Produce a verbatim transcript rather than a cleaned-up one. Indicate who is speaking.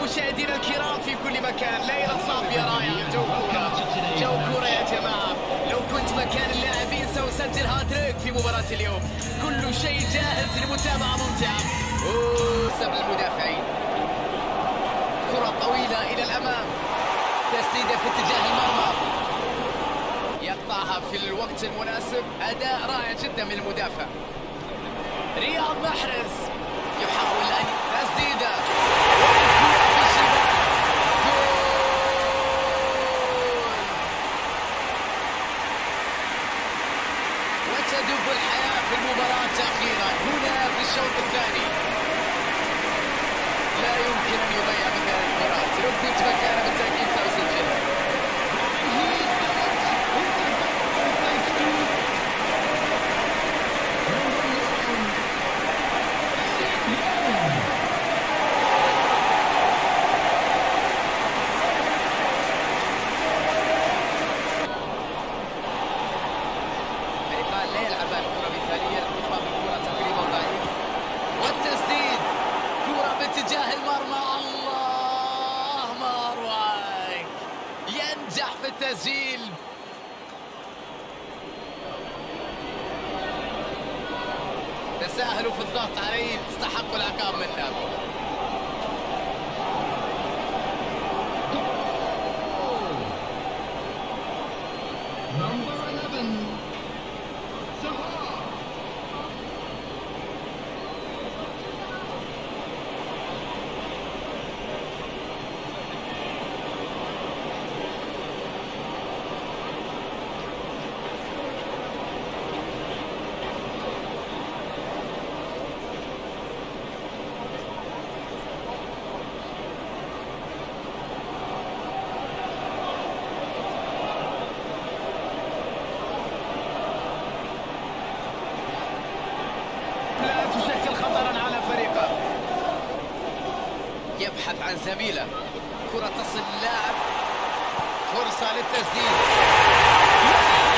Speaker 1: مشاهدينا الكرام في كل مكان، ليلة صافية رائعة، جو كورة جو كورة يا جماعة. لو كنت مكان اللاعبين سأسجل هاتريك في مباراة اليوم. كل شيء جاهز لمتابعة ممتعة. أوه سبل المدافعين، كرة طويلة إلى الأمام، تسديدة في اتجاه المرمى، يقطعها في الوقت المناسب. أداء رائع جدا من المدافع رياض محرز، يحاول أن تسديدة في الشباك. وتدب الحياة في المباراة أخيرا هنا في الشوط الثاني. لا يمكن أن يضيع مثل هذه الكرات. لو كنت مكانه بالتأكيد سأسجلها. اتجاه المرمى، الله ما أروعك، ينجح في التسجيل. تساهلوا في الضغط عليه، استحقوا العقاب منه. يبحث عن زميله، كرة تصل اللاعب، فرصة للتسديد.